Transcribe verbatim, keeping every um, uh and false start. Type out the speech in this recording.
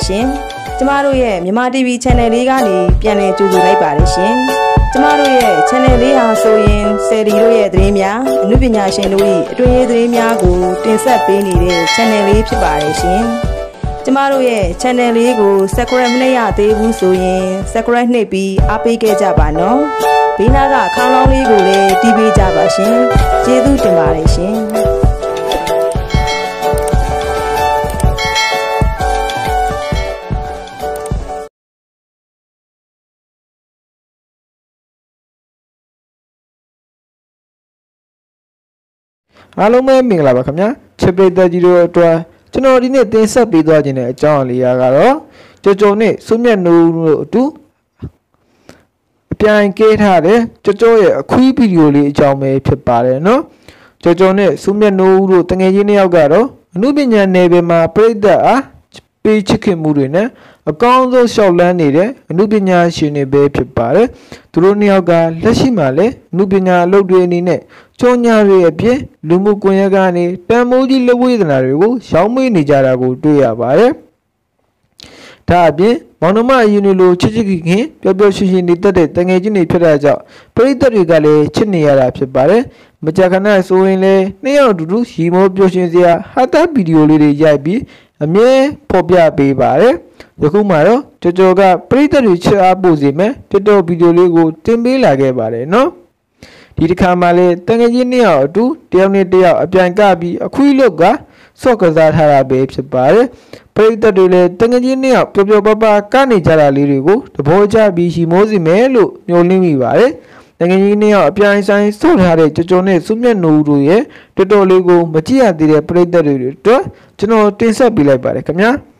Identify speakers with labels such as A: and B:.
A: ရှင်။ကျမတို့ရဲ့မြန်မာ တီဗီ channel လေးကနေပြန်လည်ကြိုဆိုလိုက်ပါတယ်ရှင်။ကျမတို့ရဲ့ channel လေးဟာဆိုရင်ဆယ်ဒီတို့ရဲ့သတင်းများအမှုပညာရှင်တို့၏အတွင်းရေးသတင်းများကိုတင်ဆက်ပေးနေတဲ့ channel လေးဖြစ်ပါတယ်ရှင်။ကျမတို့ရဲ့ channel လေးကို subscribe မလုပ်ရသေးဘူးဆိုရင် subscribe နှိပ်ပြီးအားပေးခဲ့ကြပါနော်။ဘေးနားကခေါင်းလောင်းလေးကိုလည်းတီးပေးကြပါရှင်။ကျေးဇူးတင်ပါတယ်ရှင်။
B: အားလုံးပဲမင်္ဂလာပါခင်ဗျာချစ်ပရိသတ်ကြီးတို့အတွက်ကျွန်တော်ဒီနေ့တင်ဆက်ပေးသွားခြင်းတဲ့အကြောင်းအရာကတော့ကြော်ကြော်နဲ့စုမြတ်နိုးတို့အတူအပြိုင်ကဲထားတဲ့ကြော်ကြော်ရဲ့အခွေးဗီဒီယိုလေးအကြောင်းပဲဖြစ်ပါတယ်နော်ကြော်ကြော်နဲ့စုမြတ်နိုးတို့တငယ်ချင်းနှစ်ယောက်ကတော့အမှုပညာနယ်ပယ်မှာပရိသတ်အားပေးချစ်ခင်မှုတွေနဲ့အကောင်းဆုံးရှောက်လန်းနေတဲ့အမှုပညာရှင်တွေပဲဖြစ်ပါတယ်သူတို့နှစ်ယောက်ကလက်ရှိမှာလည်းအမှုပညာအလုပ်တွေအနေနဲ့ကျုံညာတွေအပြင်လူမှုကွန်ရက်ကနေတန်မိုးကြီးလက်ဝဲသနာတွေကိုရောင်းမေးနေကြတာကိုတွေ့ရပါတယ်ဒါအပြင်မောင်နှမအယူနေလိုချစ်ချစ်ခင်ခင်ပျော်ပျော်ရွှင်ရွှင်နေတတ်တဲ့တငယ်ချင်းတွေဖြစ်တာကြောင့်ပရိသတ်တွေကလည်းချစ်နေရတာဖြစ်ပါတယ်မကြာခဏဆိုရင်လည်းနှစ်ယောက်အတူတူရီမောပျော်ရွှင်စရာဟာတာဗီဒီယိုလေးတွေရိုက်ပြီးအမြဲဖော်ပြပေးပါတယ်ယခုမှတော့ကြော်ကြော်ကပရိသတ်တွေချစ်အားပို့စေမယ် TikTok ဗီဒီယိုလေးကိုတင်ပေးလာခဲ့ပါတယ်နော်ဒီတစ်ခါမှလည်းတငယ်ချင်းနှစ်ယောက်အတူတယောက်နဲ့တယောက်အပြိုင်ကပြီးအခွေးလုတ်ကဆော့ကစားထားတာပဲဖြစ်ပါတယ်ပရိသတ်တွေလည်းတငယ်ချင်းနှစ်ယောက်ပျော်ပျော်ပါပါကနေကြတာလေးတွေကိုသဘောကျပြီးရှီမိုးစီမယ်လို့ညှို့လင်းမိပါတယ်တငယ်ချင်းနှစ်ယောက်အပြိုင်ဆိုင်ဆော့ထားတဲ့ကြော်ကြော်နဲ့စုမြတ်နိုးတို့ရဲ့တော်တော်လေးကိုမကြည့်ရသေးတဲ့ပရိသတ်တွေအတွက်ကျွန်တော်တင်ဆက်ပေးလိုက်ပါတယ်ခင်ဗျာ